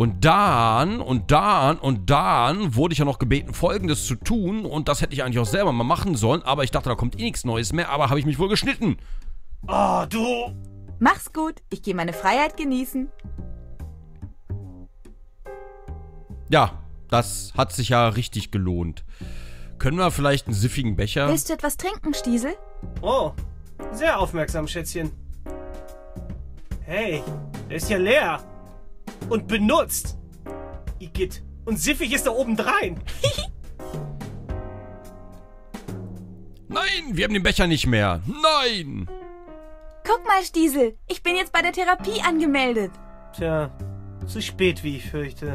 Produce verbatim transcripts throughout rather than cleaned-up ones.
Und dann, und dann, und dann wurde ich ja noch gebeten, Folgendes zu tun. Und das hätte ich eigentlich auch selber mal machen sollen. Aber ich dachte, da kommt eh nichts Neues mehr. Aber habe ich mich wohl geschnitten. Oh, du... Mach's gut. Ich gehe meine Freiheit genießen. Ja, das hat sich ja richtig gelohnt. Können wir vielleicht einen siffigen Becher... Willst du etwas trinken, Stiesel? Oh, sehr aufmerksam, Schätzchen. Hey, der ist ja leer. Und benutzt. Igitt. Und siffig ist da obendrein. Nein, wir haben den Becher nicht mehr. Nein! Guck mal, Stiesel. Ich bin jetzt bei der Therapie angemeldet. Tja, zu spät, wie ich fürchte.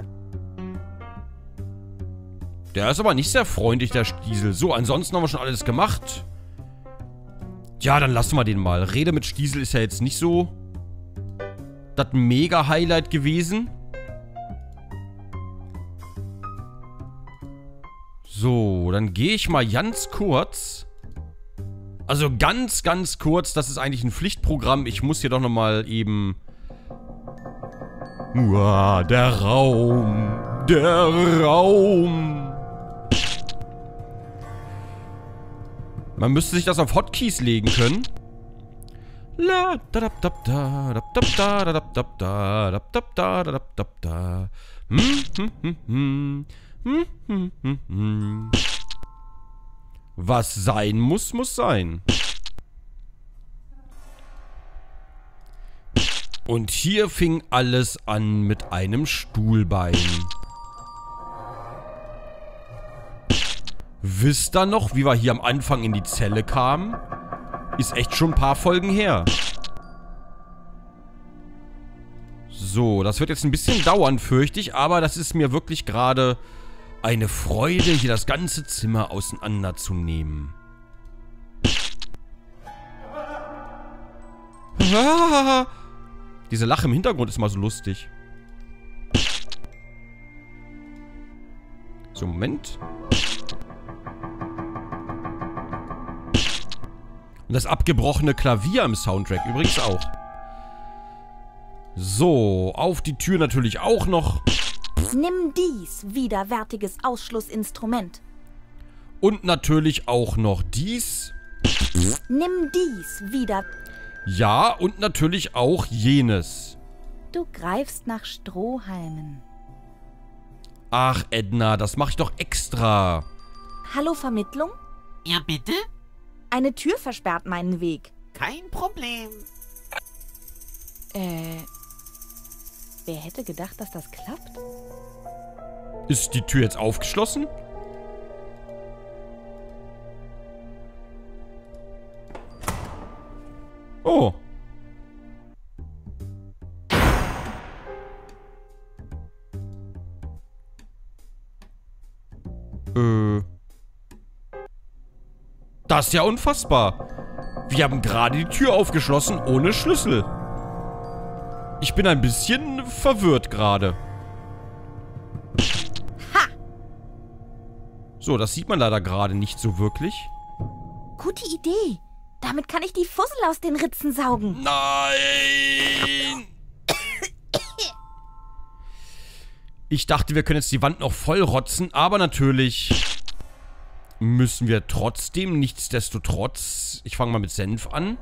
Der ist aber nicht sehr freundlich, der Stiesel. So, ansonsten haben wir schon alles gemacht. Ja, dann lassen wir den mal. Rede mit Stiesel ist ja jetzt nicht so das Mega-Highlight gewesen. So, dann gehe ich mal ganz kurz. Also ganz, ganz kurz. Das ist eigentlich ein Pflichtprogramm. Ich muss hier doch nochmal eben... Uah, der Raum. Der Raum. Man müsste sich das auf Hotkeys legen können. La da da da da da da da da da da da da da da da. Hm hm hm hm hm hm hm hm. Was sein muss, muss sein. Und hier fing alles an mit einem Stuhlbein. Wisst ihr noch, wie wir hier am Anfang in die Zelle kamen? Ist echt schon ein paar Folgen her. So, das wird jetzt ein bisschen dauern, fürchte ich. Aber das ist mir wirklich gerade eine Freude, hier das ganze Zimmer auseinanderzunehmen. Diese Lache im Hintergrund ist mal so lustig. So, Moment. Und das abgebrochene Klavier im Soundtrack übrigens auch. So, auf die Tür natürlich auch noch. Nimm dies, widerwärtiges Ausschlussinstrument. Und natürlich auch noch dies. Nimm dies, wieder... Ja, und natürlich auch jenes. Du greifst nach Strohhalmen. Ach, Edna, das mache ich doch extra. Hallo, Vermittlung? Ja, bitte? Eine Tür versperrt meinen Weg. Kein Problem. Äh... Wer hätte gedacht, dass das klappt? Ist die Tür jetzt aufgeschlossen? Oh. Äh. Das ist ja unfassbar. Wir haben gerade die Tür aufgeschlossen ohne Schlüssel. Ich bin ein bisschen verwirrt gerade. Ha! So, das sieht man leider gerade nicht so wirklich. Gute Idee. Damit kann ich die Fussel aus den Ritzen saugen. Nein! Ich dachte, wir können jetzt die Wand noch voll rotzen, aber natürlich müssen wir trotzdem, nichtsdestotrotz... Ich fange mal mit Senf an.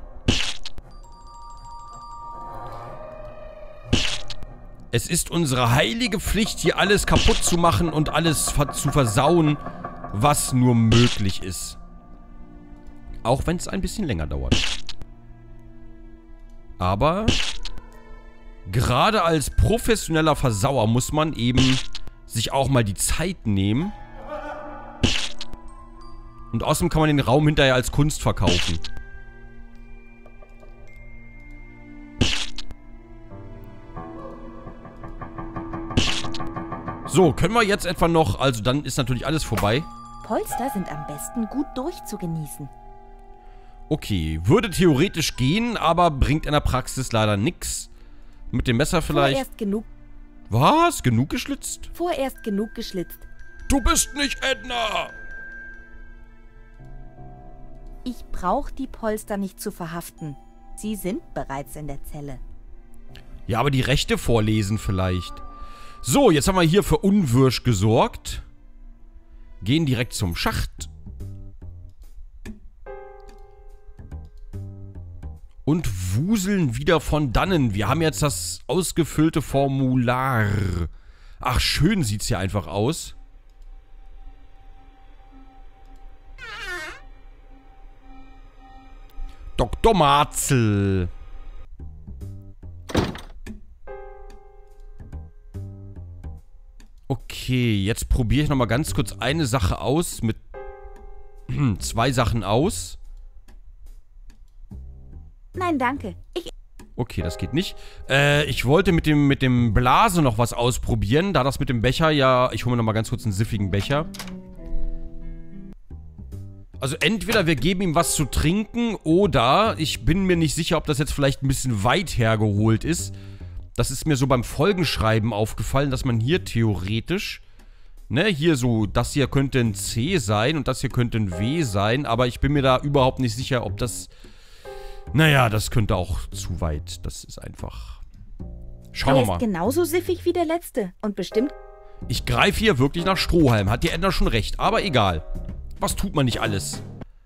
Es ist unsere heilige Pflicht, hier alles kaputt zu machen und alles ver- zu versauen, was nur möglich ist. Auch wenn es ein bisschen länger dauert. Aber gerade als professioneller Versauer muss man eben sich auch mal die Zeit nehmen. Und außerdem kann man den Raum hinterher als Kunst verkaufen. So, können wir jetzt etwa noch... Also dann ist natürlich alles vorbei. Polster sind am besten gut durchzugenießen. Okay, würde theoretisch gehen, aber bringt in der Praxis leider nichts. Mit dem Messer vielleicht... Vorerst genug, Was? Genug geschlitzt? vorerst genug geschlitzt. Du bist nicht Edna! Ich brauche die Polster nicht zu verhaften. Sie sind bereits in der Zelle. Ja, aber die Rechte vorlesen vielleicht. So, jetzt haben wir hier für Unwirsch gesorgt. Gehen direkt zum Schacht. Und wuseln wieder von dannen. Wir haben jetzt das ausgefüllte Formular. Ach, schön sieht's hier einfach aus. Doktor Marzel. Okay, jetzt probiere ich nochmal ganz kurz eine Sache aus mit zwei Sachen aus. Nein, danke. Ich... Okay, das geht nicht. Äh, ich wollte mit dem, mit dem Blase noch was ausprobieren, da das mit dem Becher ja... Ich hole mir nochmal ganz kurz einen siffigen Becher. Also entweder wir geben ihm was zu trinken oder ich bin mir nicht sicher, ob das jetzt vielleicht ein bisschen weit hergeholt ist. Das ist mir so beim Folgenschreiben aufgefallen, dass man hier theoretisch, ne, hier so, das hier könnte ein C sein und das hier könnte ein W sein, aber ich bin mir da überhaupt nicht sicher, ob das, naja, das könnte auch zu weit, das ist einfach, schauen wir Er mal. ist genauso siffig wie der letzte und bestimmt... Ich greife hier wirklich nach Strohhalm, hat die Edna schon recht, aber egal. Was tut man nicht alles?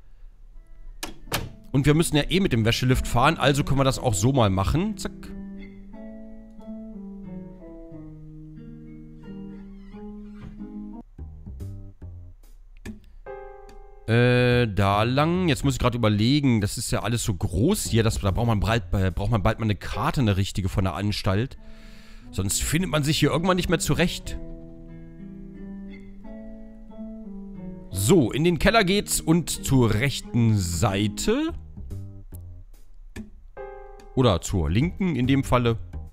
Und wir müssen ja eh mit dem Wäschelift fahren, also können wir das auch so mal machen, zack. Äh, da lang. Jetzt muss ich gerade überlegen, das ist ja alles so groß hier, das, da braucht man, bald, äh, braucht man bald mal eine Karte, eine richtige von der Anstalt. Sonst findet man sich hier irgendwann nicht mehr zurecht. So, in den Keller geht's und zur rechten Seite. Oder zur linken in dem Falle.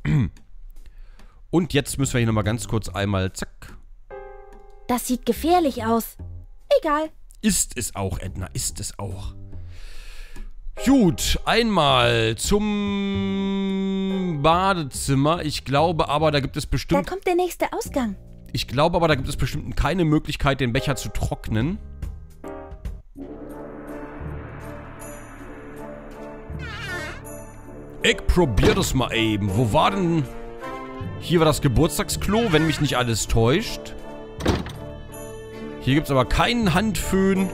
Und jetzt müssen wir hier nochmal ganz kurz einmal, zack. Das sieht gefährlich aus. Egal. Ist es auch, Edna, ist es auch. Gut, einmal zum Badezimmer. Ich glaube aber, da gibt es Da bestimmt... kommt der nächste Ausgang. Ich glaube aber, da gibt es bestimmt keine Möglichkeit, den Becher zu trocknen. Ich probier das mal eben. Wo war denn... Hier war das Geburtstagsklo, wenn mich nicht alles täuscht. Hier gibt es aber keinen Handföhn.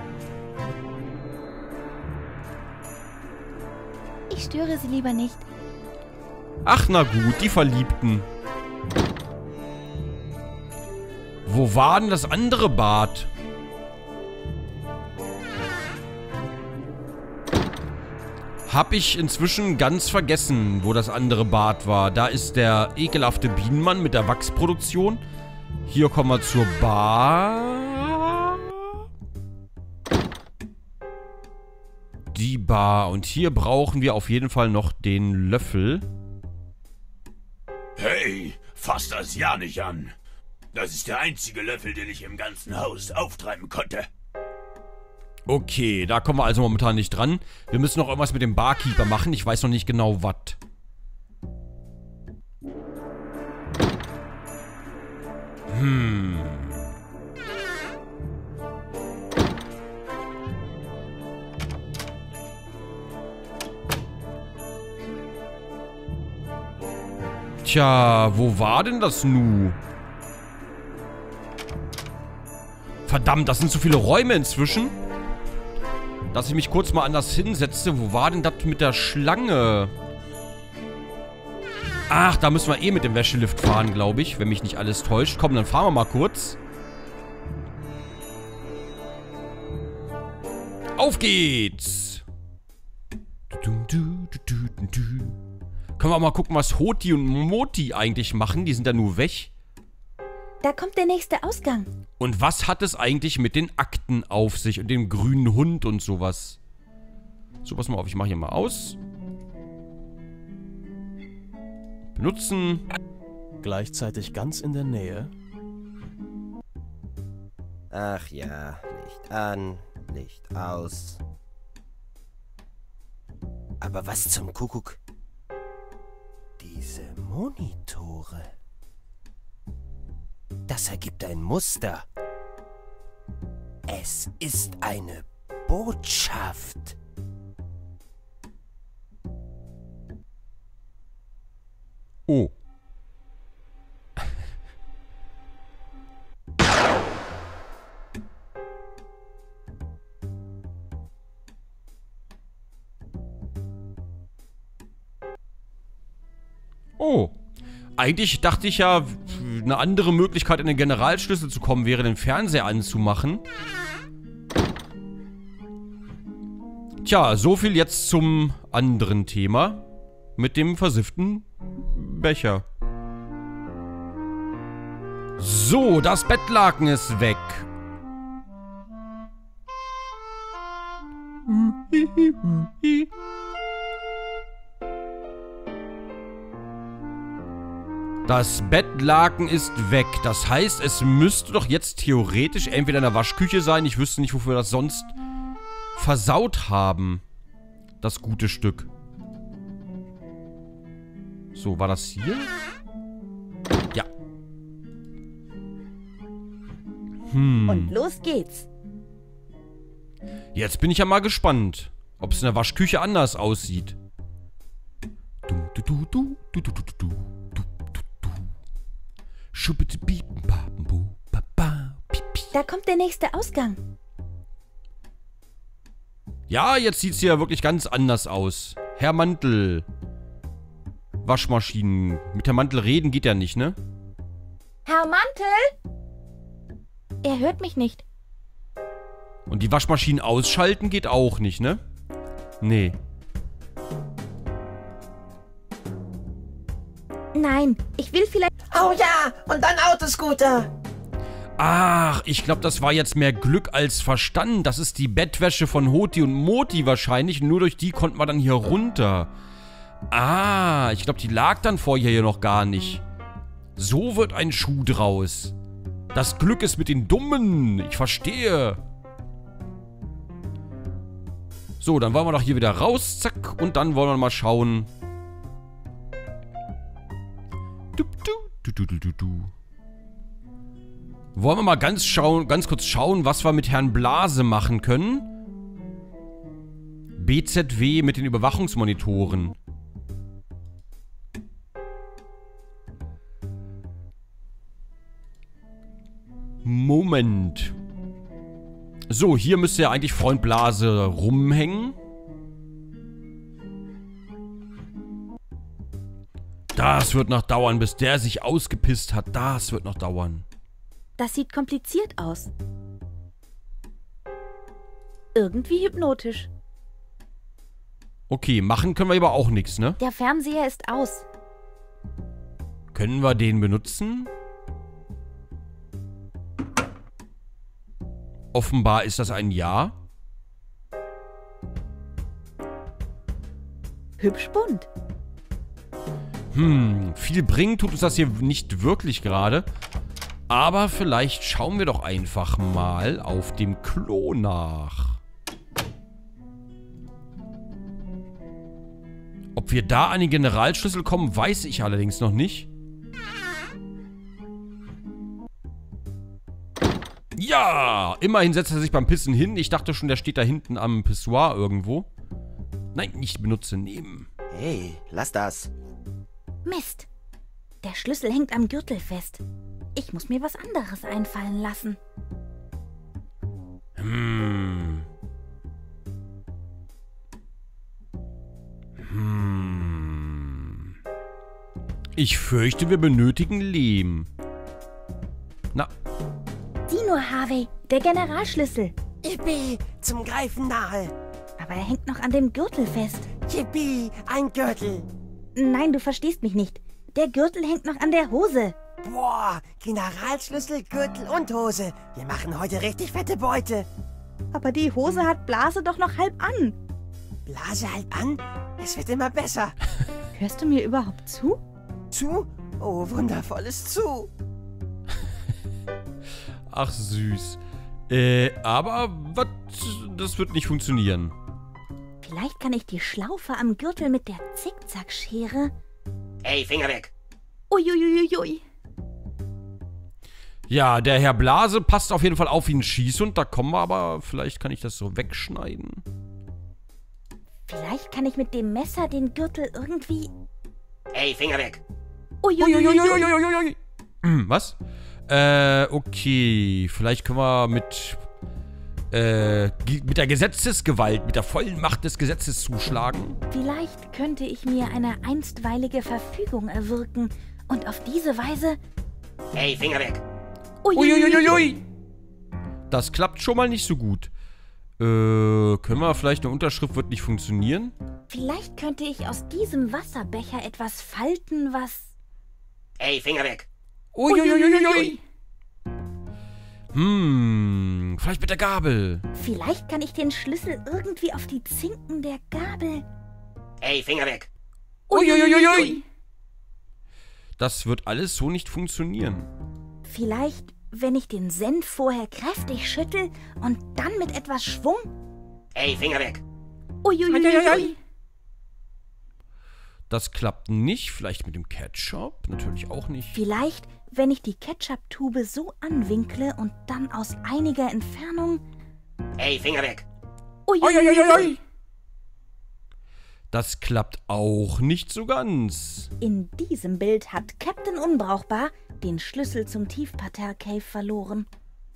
Ich störe Sie lieber nicht. Ach, na gut, die Verliebten. Wo war denn das andere Bad? Hab ich inzwischen ganz vergessen, wo das andere Bad war. Da ist der ekelhafte Bienenmann mit der Wachsproduktion. Hier kommen wir zur Bar. Die Bar. Und hier brauchen wir auf jeden Fall noch den Löffel. Hey, fass das ja nicht an. Das ist der einzige Löffel, den ich im ganzen Haus auftreiben konnte. Okay, da kommen wir also momentan nicht dran. Wir müssen noch irgendwas mit dem Barkeeper machen. Ich weiß noch nicht genau, was. Hm. Tja, wo war denn das nu? Verdammt, das sind so viele Räume inzwischen. Dass ich mich kurz mal anders hinsetze. Wo war denn das mit der Schlange? Ach, da müssen wir eh mit dem Wäschelift fahren, glaube ich. Wenn mich nicht alles täuscht. Komm, dann fahren wir mal kurz. Auf geht's! Können wir auch mal gucken, was Hoti und Moti eigentlich machen. Die sind ja nur weg. Da kommt der nächste Ausgang. Und was hat es eigentlich mit den Akten auf sich und dem grünen Hund und sowas? So, pass mal auf, ich mache hier mal aus. Benutzen. Gleichzeitig ganz in der Nähe. Ach ja, Licht an, Licht aus. Aber was zum Kuckuck? Diese Monitore. Das ergibt ein Muster. Es ist eine Botschaft. Oh. Oh. Eigentlich dachte ich ja, eine andere Möglichkeit, in den Generalschlüssel zu kommen, wäre, den Fernseher anzumachen. Tja, so viel jetzt zum anderen Thema. Mit dem versifften Becher. So, das Bettlaken ist weg. Das Bettlaken ist weg. Das heißt, es müsste doch jetzt theoretisch entweder in der Waschküche sein. Ich wüsste nicht, wofür wir das sonst versaut haben. Das gute Stück. So, war das hier? Ja. Hm. Und los geht's. Jetzt bin ich ja mal gespannt, ob es in der Waschküche anders aussieht. Du, du, du, du, du, du, du, du, du. Da kommt der nächste Ausgang. Ja, jetzt sieht es hier wirklich ganz anders aus. Herr Mantel. Waschmaschinen. Mit Herr Mantel reden geht ja nicht, ne? Herr Mantel? Er hört mich nicht. Und die Waschmaschinen ausschalten geht auch nicht, ne? Nee. Nein, ich will vielleicht... Oh ja, und dann Autoscooter. Ach, ich glaube, das war jetzt mehr Glück als Verstand. Das ist die Bettwäsche von Hoti und Moti wahrscheinlich. Nur durch die konnten wir dann hier runter. Ah, ich glaube, die lag dann vorher hier noch gar nicht. So wird ein Schuh draus. Das Glück ist mit den Dummen. Ich verstehe. So, dann wollen wir doch hier wieder raus. Zack. Und dann wollen wir mal schauen. Du, du, du, du, du, du, du. Wollen wir mal ganz, schauen, ganz kurz schauen, was wir mit Herrn Blase machen können? B Z W mit den Überwachungsmonitoren. Moment. So, hier müsste ja eigentlich Freund Blase rumhängen. Das wird noch dauern, bis der sich ausgepisst hat. Das wird noch dauern. Das sieht kompliziert aus. Irgendwie hypnotisch. Okay, machen können wir aber auch nichts, ne? Der Fernseher ist aus. Können wir den benutzen? Offenbar ist das ein Ja. Hübsch bunt. Hm, viel bringen tut uns das hier nicht wirklich gerade. Aber vielleicht schauen wir doch einfach mal auf dem Klo nach. Ob wir da an den Generalschlüssel kommen, weiß ich allerdings noch nicht. Ja, immerhin setzt er sich beim Pissen hin. Ich dachte schon, der steht da hinten am Pissoir irgendwo. Nein, nicht benutzen, nehmen. Hey, lass das. Mist. Der Schlüssel hängt am Gürtel fest. Ich muss mir was anderes einfallen lassen. Hm. Hm. Ich fürchte, wir benötigen Lehm. Na. Sieh nur, Harvey, der Generalschlüssel. Yippie, zum Greifen nahe. Aber er hängt noch an dem Gürtel fest. Yippie, ein Gürtel. Nein, du verstehst mich nicht. Der Gürtel hängt noch an der Hose. Boah, Generalschlüssel, Gürtel und Hose. Wir machen heute richtig fette Beute. Aber die Hose hat Blase doch noch halb an. Blase halb an? Es wird immer besser. Hörst du mir überhaupt zu? Zu? Oh, wundervolles Zu. Ach, süß. Äh, aber was? Das wird nicht funktionieren. Vielleicht kann ich die Schlaufe am Gürtel mit der Zickzackschere... Ey, Finger weg. Uiuiuiui. Ja, der Herr Blase passt auf jeden Fall auf wie ein Schießhund. Da kommen wir aber... Vielleicht kann ich das so wegschneiden. Vielleicht kann ich mit dem Messer den Gürtel irgendwie... Ey, Finger weg. Uiuiuiui. Hm, was? Äh, okay. Vielleicht können wir mit äh, mit der Gesetzesgewalt, mit der vollen Macht des Gesetzes zuschlagen? Vielleicht könnte ich mir eine einstweilige Verfügung erwirken und auf diese Weise... Hey, Finger weg. Uiuiuiui! Das klappt schon mal nicht so gut. Äh, können wir vielleicht eine Unterschrift wird nicht funktionieren? Vielleicht könnte ich aus diesem Wasserbecher etwas falten, was... Hey, Finger weg. Uiuiuiui! Hm, vielleicht mit der Gabel. Vielleicht kann ich den Schlüssel irgendwie auf die Zinken der Gabel... Hey, Finger weg. Uiuiuiui! Das wird alles so nicht funktionieren. Vielleicht, wenn ich den Senf vorher kräftig schüttel und dann mit etwas Schwung... Hey, Finger weg. Uiuiuiui! Das klappt nicht. Vielleicht mit dem Ketchup? Natürlich auch nicht. Vielleicht, wenn ich die Ketchup-Tube so anwinkle und dann aus einiger Entfernung... Hey, Finger weg. Uiuiuiui! Das klappt auch nicht so ganz. In diesem Bild hat Captain Unbrauchbar den Schlüssel zum Tiefparterre-Cave verloren.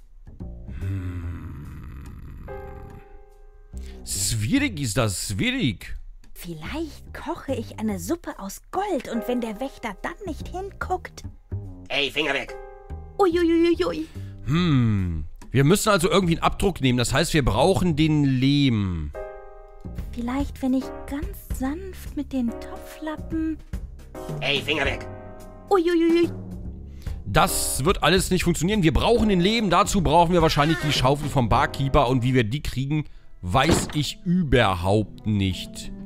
Hm. Schwierig ist das, schwierig. Vielleicht koche ich eine Suppe aus Gold und wenn der Wächter dann nicht hinguckt... Hey, Finger weg. Uiuiuiui! Hm. Wir müssen also irgendwie einen Abdruck nehmen. Das heißt, wir brauchen den Lehm. Vielleicht, wenn ich ganz sanft mit den Topflappen... Hey, Finger weg. Uiuiui! Das wird alles nicht funktionieren. Wir brauchen den Lehm. Dazu brauchen wir wahrscheinlich die Schaufel vom Barkeeper. Und wie wir die kriegen, weiß ich überhaupt nicht.